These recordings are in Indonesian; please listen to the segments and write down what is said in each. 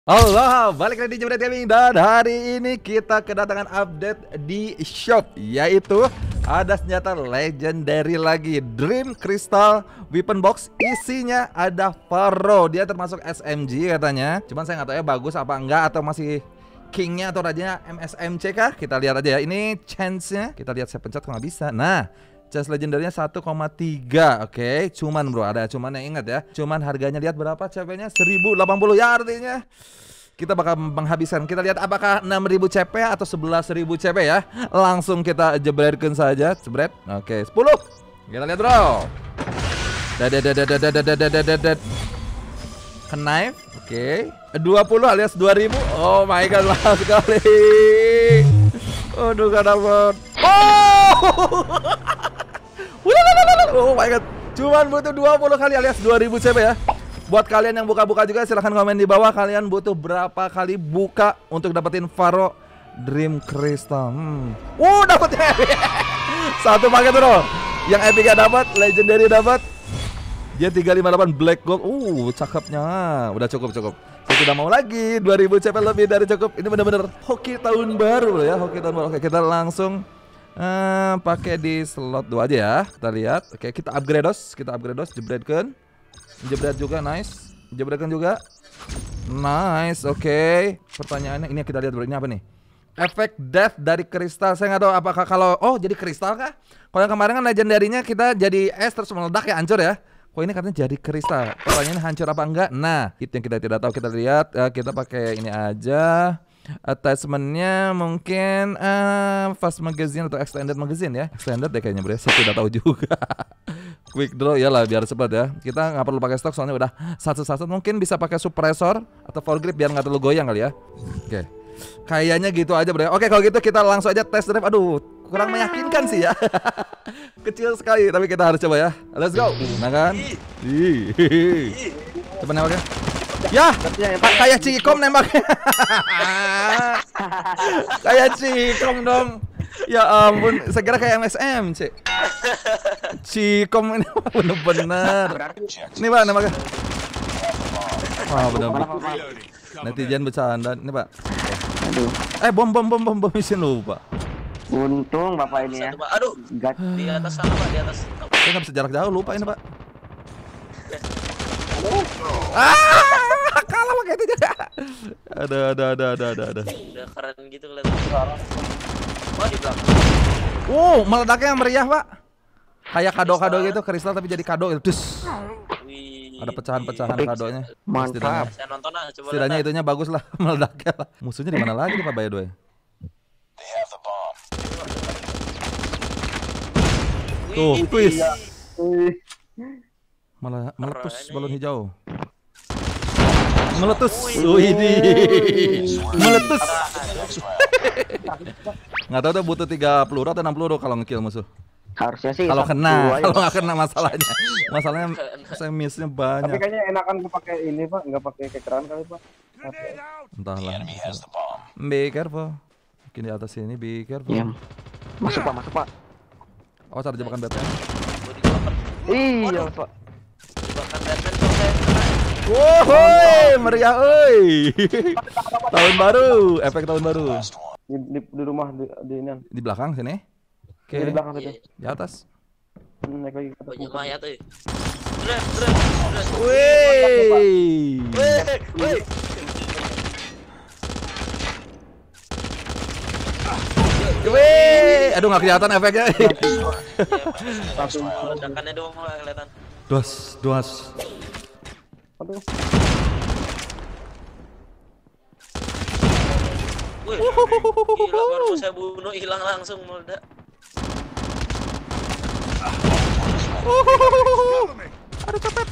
Halo, balik lagi di Jebret Gaming dan hari ini kita kedatangan update di shop, yaitu ada senjata legendary lagi, Dream Crystal Weapon Box. Isinya ada Faro, dia termasuk SMG katanya. Cuman saya nggak tahu ya bagus apa enggak atau masih kingnya atau rajanya MSMC kah? Kita lihat aja ya. Ini chance-nya, kita lihat saya pencet kalau nggak bisa. Nah, chance legendarnya 1,3. Oke, cuman bro, ada cuman yang ingat ya. Cuman harganya lihat berapa CP-nya? 1080 ya, artinya kita bakal menghabiskan. Kita lihat apakah 6.000 CP atau 11.000 CP ya. Langsung kita jebretkan saja, jebret. Oke, 10. Kita lihat bro. Knife. Oke, 20 alias 2000. Oh my god, mahal sekali. Aduh, gak dapet. Oh my god, cuman butuh 20 kali alias 2000 CP ya. Buat kalian yang buka-buka juga silahkan komen di bawah, kalian butuh berapa kali buka untuk dapetin Faro Dream Crystal. Dapetnya satu paket bro. Yang epic gak dapat, legendary dapat. Dia 358 black gold. Cakepnya. Udah cukup. Saya tidak mau lagi, 2000 CP lebih dari cukup. Ini bener-bener hoki tahun baru ya, hoki tahun baru. Oke, kita langsung pakai di slot 2 aja ya. Kita lihat. Oke, kita upgrade dos, jebretkan. Jebret juga, nice. Jebretkan juga. Nice, oke. Pertanyaannya ini kita lihat dulu, ini apa nih? Efek death dari kristal. Saya nggak tahu apakah kalau jadi kristal kah? Kalau yang kemarin kan legendarinya kita jadi es terus meledak ya, hancur ya. Kok ini katanya jadi kristal. Pertanyaannya hancur apa enggak? Nah, itu yang kita tidak tahu. Kita lihat, kita pakai ini aja. Attachmentnya mungkin fast magazine atau extended magazine ya. Extended deh kayaknya bro, saya tidak tahu juga. Quick draw ya lah biar cepat ya. Kita nggak perlu pakai stok soalnya udah satu-satu. Mungkin bisa pakai suppressor atau foregrip biar nggak terlalu goyang kali ya. Oke, kayaknya gitu aja bro. Oke, kalau gitu kita langsung aja test drive. Aduh, kurang meyakinkan sih ya. Kecil sekali tapi kita harus coba ya. Let's go. Nah kan. Coba nembaknya. Ya, kayak Cikom nembaknya. Kayak Cikom dong. Ya ampun, saya kira kayak MSM, Cik. Cikom ini bener-bener. Ini Pak nembaknya. Wah, bener-bener. Netizen bercanda. Ini Pak. Aduh. Bom isin lupa. Untung Bapak ini ya. Aduh, di atas sana Pak, di atas. Saya nggak bisa jarak jauh, lupa ini Pak. Kalah pakai itu juga. Ada. Udah keren gitu kelihatan. Oh, di belakang. Meledaknya yang meriah, Pak. Kayak kado-kado gitu, kristal tapi jadi kado gitu. Ada pecahan-pecahan kadonya. Mantap. Saya nonton aja coba. Setidaknya itunya bagus lah meledaknya lah. Musuhnya di mana lagi nih Pak by the way? Tuh, please. Malah meletus balon hijau. Meletus. Ini. Meletus. Nggak tahu tuh butuh 3 peluru atau 6 peluru kalau ngekill musuh. Harusnya sih kalau kena, ya. kalau nggak kena masalahnya. Masalahnya saya missnya banyak. Tapi kayaknya enakan pakai ini Pak, nggak pakai kekeran kali Pak. Entahlah. Be careful. Mungkin di atas sini, be careful. Iya. Masuk Pak. Oh, cara jebakan Batman. Iya Pak. Jebakan Batman kok saya kena. Wohoi, meriah oi. Tahun baru, efek tahun baru. Di rumah di ini. Di belakang sini. Oke. Di belakang situ. Di atas. Naik lagi ke atas. Banyak mayat euy. Wih. Wih, aduh nggak kelihatan efeknya. Langsung ledakannya doang kelihatan. Duas. Aduh. Wih, gila baru mau saya bunuh hilang langsung meledak. Aduh cepet.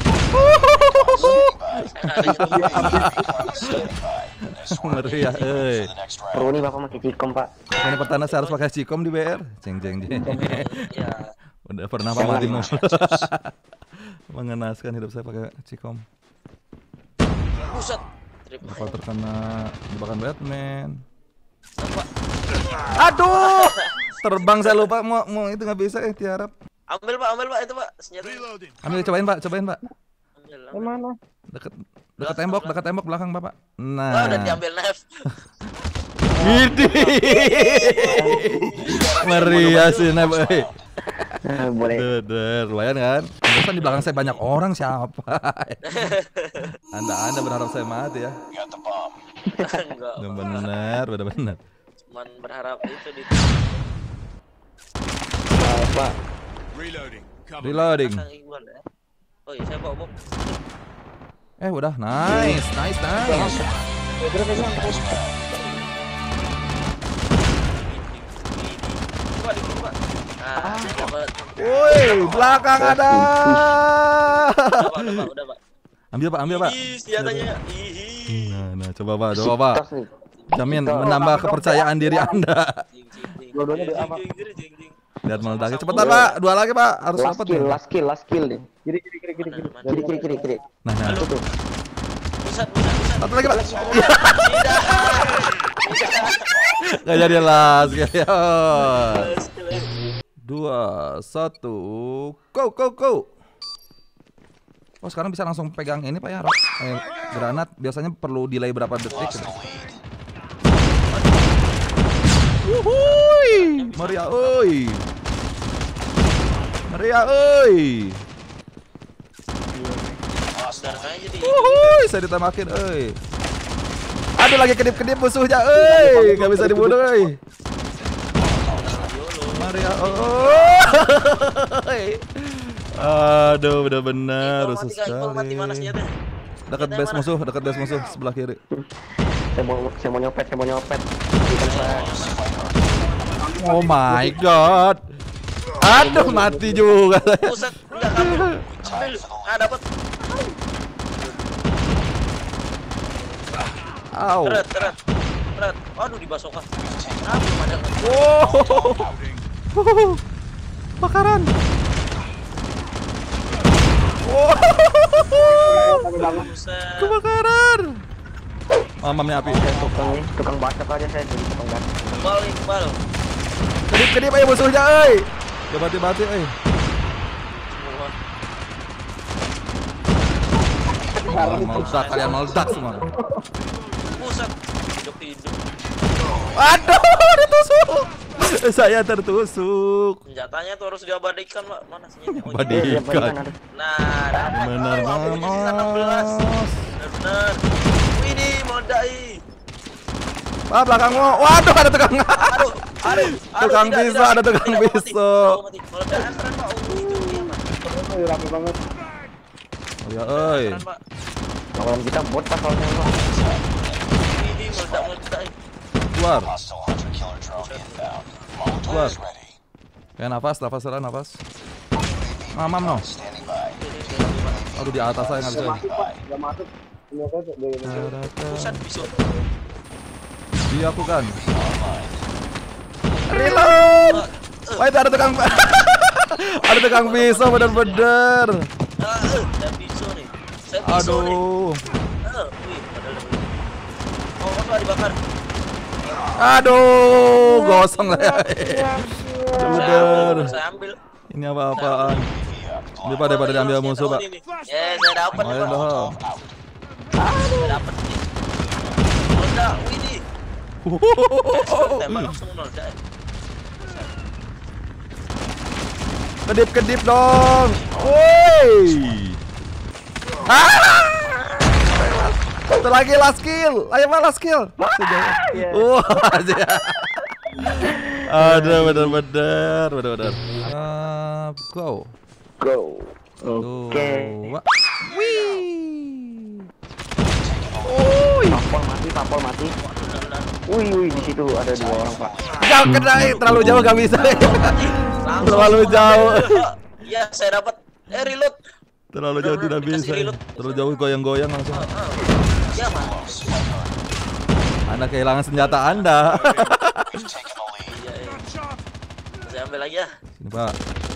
Meriah, Perlu nih Bapak pakai Cikom Pak. Ini pertanda saya harus pakai Cikom di BR. Jeng. Ya. Udah pernah Pak Marimo mengenaskan hidup saya pakai Cikom. Buset. Bakal terkena jebakan Batman. Pak. Aduh, terbang saya lupa mau itu nggak bisa tiarap. Ambil Pak itu Pak senjata. Ambil cobain Pak. Ambil. Mana? Dekat tembok belakang Bapak. Udah Nah. diambil knife. Ini. Meriah sih Neb. Boleh. Lumayan kan? Biasanya di belakang saya banyak orang siapa? Anda berharap saya mati ya? Enggak. Benar. Cuman berharap itu di Pak. Reloading. belakang Iqbal ya. Oh iya, saya bawa bom. Udah. Nice. Coba. Nah, dapat. Woi, belakang ada. Udah, Pak. Ambil Pak. Ih, senjatanya. Ih. Nah, coba Pak. Tas nih. Jamin menambah kepercayaan diri Anda. Dua-duanya di apa? Lihat meledaknya. Cepetan Pak, 2 lagi Pak. Harus dapat. Last kill nih. Kiri. Kiri. Nah. Tuh. Pusat. Satu lagi Pak. Gak jadi las. 2, 1, go. Oh sekarang bisa langsung pegang ini Pak ya, granat biasanya perlu delay berapa detik gitu. Wuhui, Maria oi. Wuhui, saya ditembakin oi. Aduh lagi kedip-kedip musuhnya oi, gak bisa dibunuh oi. Maria oi. Aduh, benar-benar rusuh sekali. Dekat base musuh sebelah kiri. Saya mau nyopet. Oh my god. Aduh, mati juga saya. Pusat, enggak kabur. Ambil. Dapat. Au. Teret. Aduh, dibasok ah. Belum ada. Oh. Bakaran. Buset. Kebakaran. Mamamnya api. Tukang bacok aja saya jadi tukang bacok. Iqbal. Kedip ayo musuhnya euy. Coba mati euy. Meledak kalian meledak semua. Pusat. Hidup. Aduh, ditusuk. Saya tertusuk. Senjatanya tuh harus diabadikan, Pak. Mana senjatanya? Abadikan. Nah, Benar, Mas. Benar. Widih, modai. Pak, belakangmu. Waduh, ada tukang. Aduh, Tukang pisau, ada tukang pisau. Meledakan keren, Pak. Itu dia, Pak. Rapi banget. Oh ya, euy. Keren, Pak. Lawan kita bot pas soalnya Pak. Widih, meledak. Keluar. Ya nafas. Mamam no. Aduh di atas saya nggak bisa. Enggak masuk. Pusat bisa. Iya aku kan. Reload. Wah itu ada tukang. Ada tukang pisau bener-bener. Ada pisau nih. Saya pisau nih. Aduh. Wih, padahal. Oh, dibakar. Aduh, gosong saya. Bener. Saya ambil. Ini apa-apaan? Ini Pak daripada diambil musuh Pak. Ya, saya dapat. Lumayan dong. Saya dapat nih. Meledak, widih. Tembak langsung meledak. Kedip dong. Woi. Satu lagi last kill. Ayo Pak last kill. Wah. Aduh bener-bener. Go. Oke. Wih. Tampol mati. Wih, di situ ada 2 orang, Pak. Jangan kena, terlalu jauh gak bisa. Terlalu jauh. Iya, saya dapat. Reload. Terlalu jauh tidak bisa. Terlalu jauh goyang-goyang langsung. Ya, Mas. Anda kehilangan senjata Anda. Iya. Saya ambil lagi ya. Sini, Pak.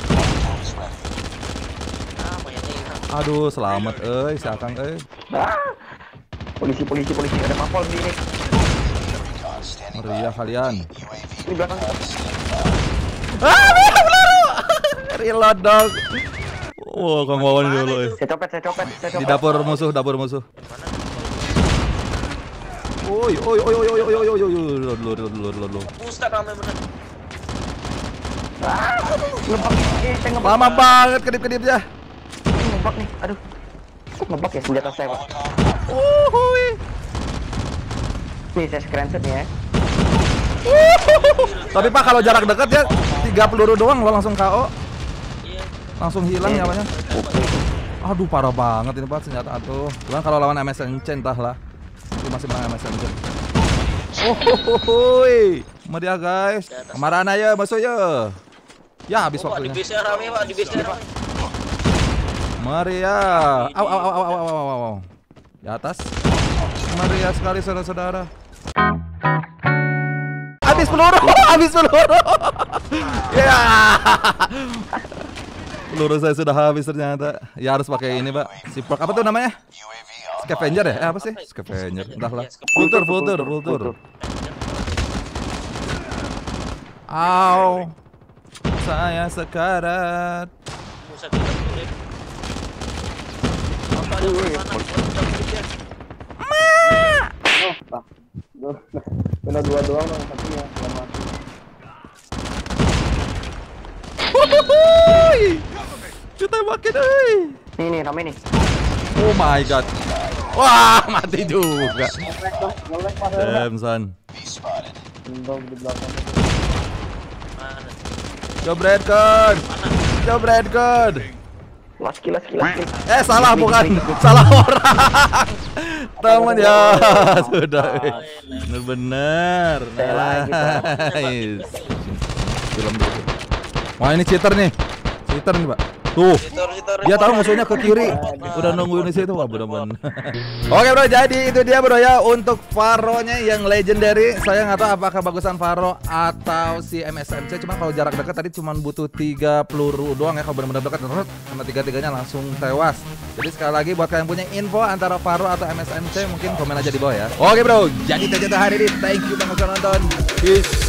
Aduh, selamat si Akang Polisi ada mapol di sini. Meriah kalian. Ini belakang. Reload dong. Wah, Kang Wawan dulu. Saya copet. Di dapur musuh. Mana? Oi. Lu. Ustaz ramai bener. Ngebak. Saya ngebak. Lama banget kedip-kedip ya. Ngebak nih. Aduh. Kok ngebak ya senjata saya, Pak? Nih, saya screenshot nih ya. Tapi Pak kalau jarak dekat ya 3 peluru doang lo langsung KO. Iya. Langsung hilang nyawanya. Aduh parah banget ini Pak senjata tuh. Cuman kalau lawan MSNC entahlah. Mungkin masih menang MSNC. Ohohoy. Sama dia guys. Kemana ya masuk ya. Ya habis Pak, di waktunya. base rame, Pak, di base rame. Maria. Au. Di atas. Maria sekali saudara-saudara. Habis peluru. Ya. Peluru saya sudah habis ternyata. Ya harus pakai ini, Pak. Si Prok apa tuh namanya? Scavenger ya? Apa sih? Scavenger. Entahlah. Vultur. Au. Saya sekarat. Buset, kita sulit. Apa ada mana? Kena 2 doang dong, satunya nggak mati. Kita makin euy. Nih, rame nih. Oh my god. Wah, mati juga. Ngelek Mas. Damn son. Dong di belakang. Mana? Jobredkan. Laski. Salah bukan. Salah orang. Temen ya. Sudah. Bener-bener. Saya lagi, Pak. Nice. Film dulu. Wah, ini cheater nih, Pak. Tuh. Dia tahu musuhnya ke kiri. Udah nungguin di situ. Wah, bener-bener. Oke, Bro. Jadi itu dia, Bro ya, untuk Faro-nya yang legendary. Saya nggak tahu apakah bagusan Faro atau si MSNC. Cuma kalau jarak dekat tadi cuma butuh 3 peluru doang ya. Kalau benar-benar dekat, karena tiga-tiganya langsung tewas. Jadi sekali lagi buat kalian punya info antara Faro atau MSNC, mungkin komen aja di bawah ya. Oke, Bro. Jadi itu aja hari ini. Thank you banget sudah nonton. Peace.